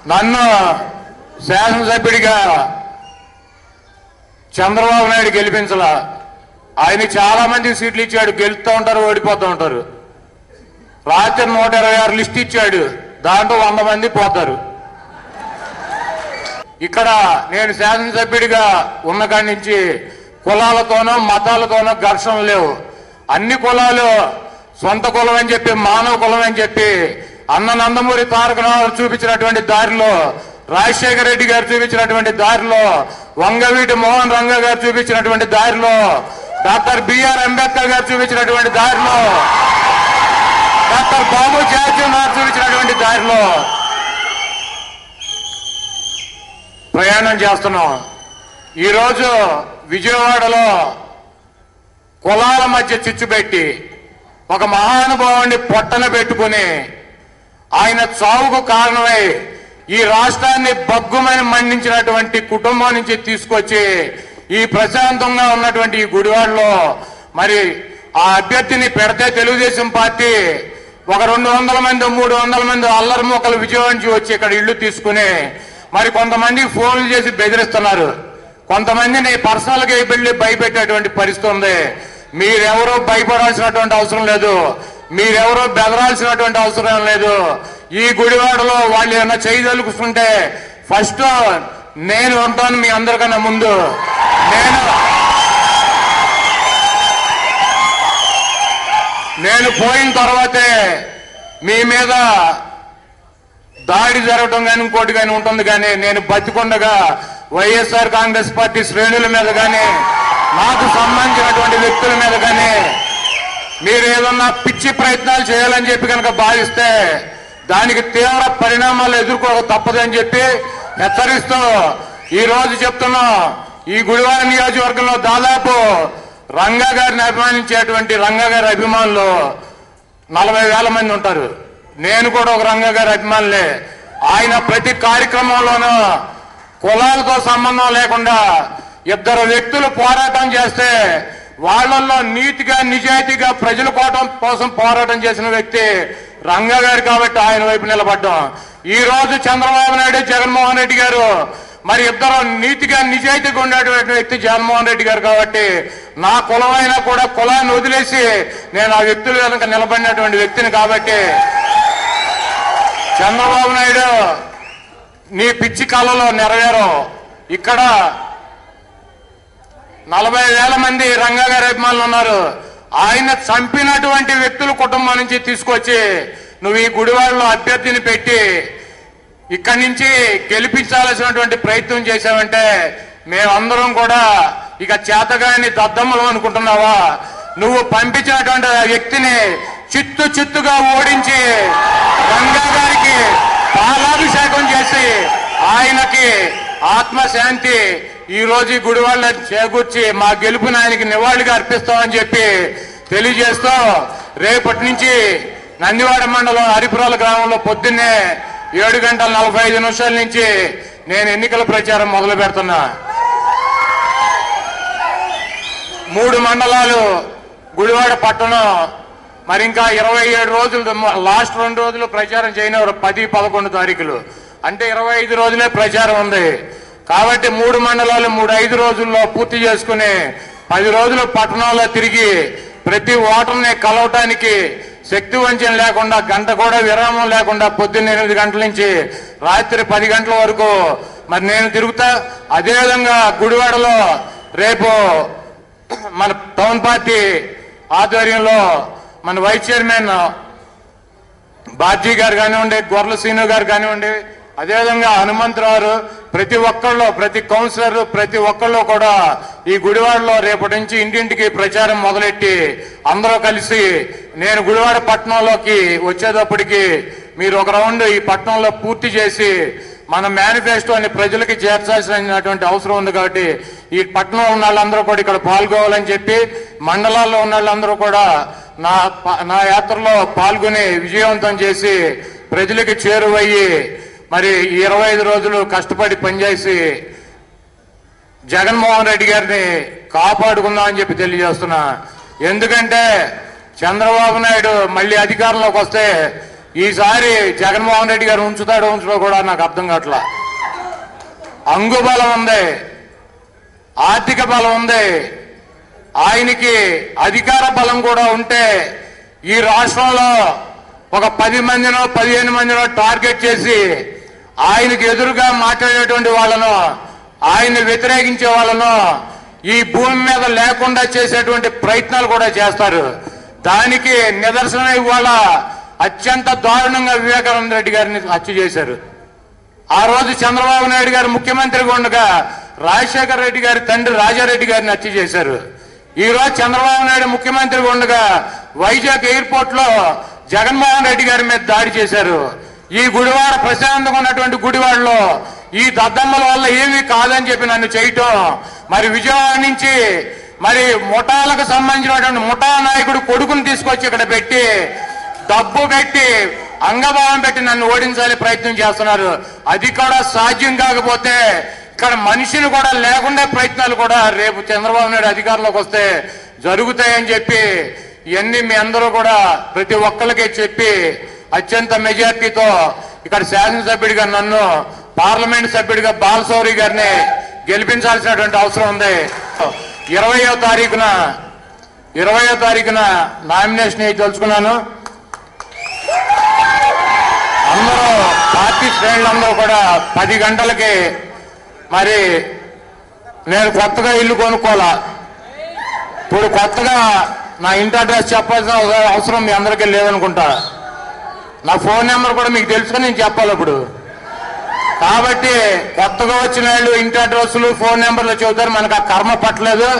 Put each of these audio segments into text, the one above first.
నన్ను శాసనసభ్యుడిగా చంద్రబాబు నాయుడు గెలిపించలా. ఆయన చాలా మందికి సీట్లు ఇచ్చాడు, గెలుస్తూ ఉంటారు, ఓడిపోతూ ఉంటారు. రాత్రి 126 లిస్ట్ ఇచ్చాడు, దాంట్లో 100 మంది పోతారు. ఇక్కడ నేను శాసనసభ్యుడిగా ఉన్న కాడి నుంచి కులాలతోనో మతాలతోనో ఘర్షణలు లేవు. అన్ని కులాలు సొంత కులం అని చెప్పి, మానవ కులం అని చెప్పి అన్న నందమూరి తారక రామారావు చూపించినటువంటి దారిలో, రాజశేఖర రెడ్డి గారు చూపించినటువంటి దారిలో, వంగవీటి మోహన్ రంగ గారు చూపించినటువంటి దారిలో, డాక్టర్ బిఆర్ అంబేద్కర్ గారు చూపించినటువంటి దారిలో, డాక్టర్ బాబు జగజ్జీవన్ గారు చూపించినటువంటి దారిలో ప్రయాణం చేస్తున్నాం. ఈరోజు విజయవాడలో కులాల మధ్య చిచ్చు పెట్టి ఒక మహానుభావుని పొట్టన పెట్టుకుని ఆయన చావుకు కారణమై ఈ రాష్ట్రాన్ని బగ్గుమని మండించినటువంటి కుటుంబం నుంచి తీసుకొచ్చి ఈ ప్రశాంతంగా ఉన్నటువంటి ఈ గుడివాడలో మరి ఆ అభ్యర్థిని పెడితే తెలుగుదేశం పార్టీ ఒక 200 మంది 300 మంది అల్లరి మొక్కలు విజయవాడ నుంచి వచ్చి ఇక్కడ ఇళ్లు తీసుకుని మరి కొంతమంది ఫోన్లు చేసి బెదిరిస్తున్నారు. కొంతమందిని పర్సనల్ గా వెళ్ళి భయపెట్టేటువంటి పరిస్థితి ఉంది. మీరెవరూ భయపడాల్సినటువంటి అవసరం లేదు, మీరెవరూ బెదరాల్సినటువంటి అవసరం లేదు. ఈ గుడివాడలో వాళ్ళు ఏమన్నా చేయదలుచుకుంటే ఫస్ట్ నేను ఉంటాను మీ అందరికన్నా ముందు. నేను పోయిన తర్వాతే మీ మీద దాడి జరగడం కానీ ఇంకోటి కానీ ఉంటుంది. కానీ నేను బతికొండగా వైఎస్ఆర్ కాంగ్రెస్ పార్టీ శ్రేణుల మీద కానీ నాకు సంబంధించినటువంటి వ్యక్తుల మీద కానీ మీరు ఏదన్నా పిచ్చి ప్రయత్నాలు చేయాలని చెప్పి కనుక భావిస్తే దానికి తీవ్ర పరిణామాలు ఎదుర్కోక తప్పదని చెప్పి హెచ్చరిస్తూ ఈ రోజు చెప్తున్నా, ఈ గుడివాడ నియోజకవర్గంలో దాదాపు రంగా గారిని అభిమానించేటువంటి రంగా గారి అభిమానులు 40,000 మంది ఉంటారు. నేను కూడా ఒక రంగా గారి అభిమానులే. ఆయన ప్రతి కార్యక్రమంలోనూ కులాలతో సంబంధం లేకుండా ఇద్దరు వ్యక్తులు పోరాటం చేస్తే వాళ్ళల్లో నీతిగా నిజాయితీగా ప్రజల కోసం పోరాటం చేసిన వ్యక్తి రంగా గారు కాబట్టి ఆయన వైపు నిలబడ్డాం. ఈ రోజు చంద్రబాబు నాయుడు జగన్మోహన్ రెడ్డి గారు మరి ఇద్దరు నీతిగా నిజాయితీగా ఉండేటువంటి వ్యక్తి జగన్మోహన్ రెడ్డి గారు కాబట్టి నా కులమైనా కూడా కులాన్ని వదిలేసి నేను ఆ వ్యక్తుల వెనక నిలబడినటువంటి వ్యక్తిని కాబట్టి చంద్రబాబు నాయుడు నీ పిచ్చి కళలో నెరవేరు. ఇక్కడ 40,000 మంది రంగా గారి అభిమానులు ఉన్నారు. ఆయన చంపినటువంటి వ్యక్తుల కుటుంబం నుంచి తీసుకొచ్చి నువ్వు ఈ గుడివాడలో అభ్యర్థిని పెట్టి ఇక్కడి నుంచి గెలిపించాల్సినటువంటి ప్రయత్నం చేశావంటే మేమందరం కూడా ఇక చేతగాని దద్దమ్మలు అనుకుంటున్నావా? నువ్వు పంపించినటువంటి వ్యక్తిని చిత్తుగా ఓడించి రంగా గారికి పాలాభిషేకం చేసి ఆయనకి ఆత్మశాంతి ఈ రోజు గుడివాళ్ళ చేకూర్చి మా గెలుపుని ఆయనకి నివాళిగా అర్పిస్తామని చెప్పి తెలియజేస్తూ రేపటి నుంచి నందివాడ మండలం హరిపురాల గ్రామంలో పొద్దున్నే 7:45 నుంచి నేను ఎన్నికల ప్రచారం మొదలు పెడుతున్నా. 3 మండలాలు గుడివాడ పట్టణం మరి ఇంకా 27 రోజులు, లాస్ట్ 2 రోజులు ప్రచారం చేయనివారు 10, 11 తారీఖులు అంటే 25 రోజులే ప్రచారం ఉంది. కాబట్టి 3 మండలాలు 3-5 రోజుల్లో పూర్తి చేసుకుని 10 రోజులు పట్టణంలో తిరిగి ప్రతి ఓటర్ని కలవటానికి శక్తి వంచన లేకుండా గంట కూడా విరామం లేకుండా పొద్దున్న 8 గంటల నుంచి రాత్రి 10 గంటల వరకు మరి నేను తిరుగుతా. అదేవిధంగా గుడివాడలో రేపు మన టౌన్ పార్టీ ఆధ్వర్యంలో మన వైస్ చైర్మన్ బాజీ గారు కానివ్వండి, గొర్రెల శ్రీను గారు కానివ్వండి, అదేవిధంగా హనుమంతరావు, ప్రతి ఒక్కళ్ళు, ప్రతి కౌన్సిలర్, ప్రతి ఒక్కళ్ళు కూడా ఈ గుడివాడలో రేపటి నుంచి ఇంటింటికి ప్రచారం మొదలెట్టి అందరూ కలిసి నేను గుడివాడ పట్టణంలోకి వచ్చేటప్పటికి మీరు ఒక రౌండ్ ఈ పట్టణంలో పూర్తి చేసి మన మేనిఫెస్టోని ప్రజలకి చేర్చాల్సినటువంటి అవసరం ఉంది. కాబట్టి ఈ పట్టణంలో ఉన్న వాళ్ళందరూ కూడా ఇక్కడ పాల్గొవాలని చెప్పి మండలాల్లో ఉన్న వాళ్ళందరూ కూడా నా యాత్రలో పాల్గొని విజయవంతం చేసి ప్రజలకి చేరువయ్యి మరి 25 రోజులు కష్టపడి పనిచేసి జగన్మోహన్ రెడ్డి గారిని కాపాడుకుందామని చెప్పి తెలియజేస్తున్నా. ఎందుకంటే చంద్రబాబు నాయుడు మళ్ళీ అధికారంలోకి వస్తే ఈసారి జగన్మోహన్ రెడ్డి గారు ఉంచుతాడో కూడా నాకు అర్థం కావట్లా. అంగు బలం ఉంది, ఆర్థిక బలం ఉంది, ఆయనకి అధికార బలం కూడా ఉంటే ఈ రాష్ట్రంలో ఒక 10 మందినో 15 మందినో టార్గెట్ చేసి ఆయనకు ఎదురుగా మాట్లాడేటువంటి వాళ్ళను, ఆయన్ని వ్యతిరేకించే వాళ్ళను ఈ భూమి మీద లేకుండా చేసేటువంటి ప్రయత్నాలు కూడా చేస్తారు. దానికి నిదర్శనం ఇవాళ అత్యంత దారుణంగా వివేకానంద రెడ్డి గారిని హత్య చేశారు. ఆ రోజు చంద్రబాబు నాయుడు గారు ముఖ్యమంత్రిగా ఉండగా రాజశేఖర రెడ్డి గారి తండ్రి రాజారెడ్డి గారిని హత్య చేశారు. ఈ రోజు చంద్రబాబు నాయుడు ముఖ్యమంత్రిగా ఉండగా వైజాగ్ ఎయిర్పోర్ట్ లో జగన్మోహన్ రెడ్డి గారి మీద దాడి చేశారు. ఈ గుడివాడ ప్రశాంతంగా ఉన్నటువంటి గుడివాడలో ఈ దద్దమ్మల వల్ల ఏమీ కాదని చెప్పి నన్ను చేయటం, మరి విజయవాడ నుంచి మరి ముఠాలకు సంబంధించినటువంటి ముఠా నాయకుడు కొడుకుని తీసుకొచ్చి ఇక్కడ పెట్టి డబ్బు పెట్టి అంగభావం పెట్టి నన్ను ఓడించాలి ప్రయత్నం చేస్తున్నారు. అది కూడా సాధ్యం కాకపోతే ఇక్కడ మనిషిని కూడా లేకుండా ప్రయత్నాలు కూడా రేపు చంద్రబాబు నాయుడు అధికారంలోకి వస్తే జరుగుతాయని చెప్పి ఇవన్నీ మీ అందరూ కూడా ప్రతి ఒక్కరికి చెప్పి అత్యంత మెజార్టీతో ఇక్కడ శాసనసభ్యుడిగా నన్ను, పార్లమెంట్ సభ్యుడిగా బాలశౌరి గారిని గెలిపించాల్సినటువంటి అవసరం ఉంది. 20వ తారీఖున నామినేషన్ వేసి తెలుసుకున్నాను. అందరూ పార్టీ శ్రేణులందరూ కూడా 10 గంటలకి, మరి నేను కొత్తగా ఇల్లు కొనుక్కోవాలా, ఇప్పుడు కొత్తగా నా ఇంటి అడ్రస్ చెప్పాల్సిన అవసరం మీ అందరికీ లేదనుకుంటా. నా ఫోన్ నెంబర్ కూడా మీకు తెలుసుకొని నేను చెప్పాలి ఇప్పుడు. కాబట్టి కొత్తగా వచ్చిన వాళ్ళు ఇంటి అడ్రస్లు ఫోన్ నెంబర్లు చెబుతారు, మనకు ఆ కర్మ పట్టలేదు.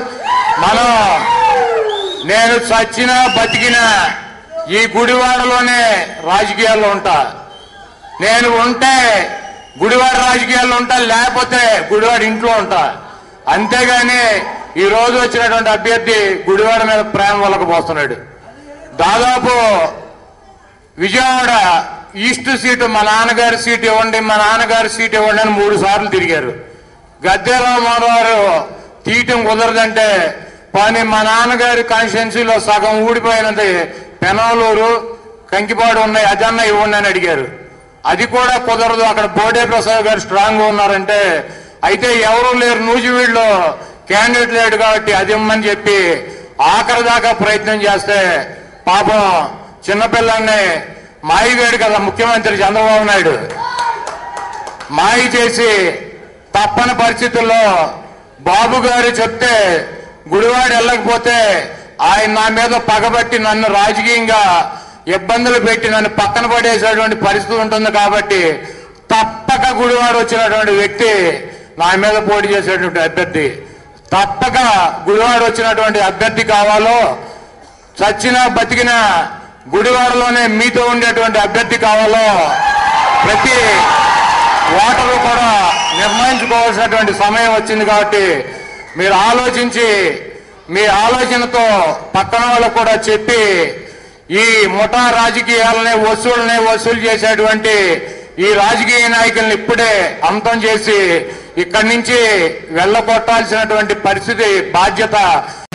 నేను చచ్చినా బతికినా ఈ గుడివాడలోనే రాజకీయాల్లో ఉంటా. నేను ఉంటే గుడివాడ రాజకీయాల్లో ఉంటా, లేకపోతే గుడివాడ ఇంట్లో ఉంటా. అంతేగాని ఈ రోజు వచ్చినటువంటి అభ్యర్థి గుడివాడ మీద ప్రేమ వలకపోస్తున్నాడు. దాదాపు విజయవాడ ఈస్ట్ సీటు మా నాన్నగారి సీట్ ఇవ్వండి, మా నాన్నగారి సీట్ ఇవ్వండి అని 3 సార్లు తిరిగారు. గద్దెరామోహన్ గారు తీయటం కుదరదంటే కానీ మా నాన్నగారి కాన్స్టిట్యున్సీలో సగం ఊడిపోయినది పెనవలూరు, కంకిపాడు ఉన్నాయి, అదన్నా ఇవ్వండి అని అడిగారు. అది కూడా కుదరదు, అక్కడ బోడే ప్రసాద్ గారు స్ట్రాంగ్ గా ఉన్నారంటే, అయితే ఎవరూ లేరు నూజివీడులో క్యాండిడేట్ లేడు కాబట్టి అది ఇమ్మని చెప్పి ఆఖరి దాకా ప్రయత్నం చేస్తే పాపం చిన్నపిల్లల్ని మాయిగాడు కదా ముఖ్యమంత్రి చంద్రబాబు నాయుడు, మాయి చేసి తప్పని పరిస్థితుల్లో బాబు గారు చెప్తే గుడివాడ వెళ్ళకపోతే ఆయన నా మీద పగబట్టి నన్ను రాజకీయంగా ఇబ్బందులు పెట్టి నన్ను పక్కన పడేసేటువంటి పరిస్థితి ఉంటుంది. కాబట్టి తప్పక గుడివాడ వచ్చినటువంటి వ్యక్తి నా మీద పోటీ చేసేటువంటి అభ్యర్థి, తప్పక గుడివాడ వచ్చినటువంటి అభ్యర్థి కావాలో, చచ్చినా బతికినా గుడివాడలోనే మీతో ఉండేటువంటి అభ్యర్థి కావాలో ప్రతి ఓటరు కూడా నిర్ణయించుకోవాల్సినటువంటి సమయం వచ్చింది. కాబట్టి మీరు ఆలోచించి మీ ఆలోచనతో పక్కన వాళ్ళకు కూడా చెప్పి ఈ ముఠా రాజకీయాలనే వసూలు చేసేటువంటి ఈ రాజకీయ నాయకుల్ని ఇప్పుడే అంతం చేసి ఇక్కడి నుంచి వెళ్ళగొట్టాల్సినటువంటి పరిస్థితి బాధ్యత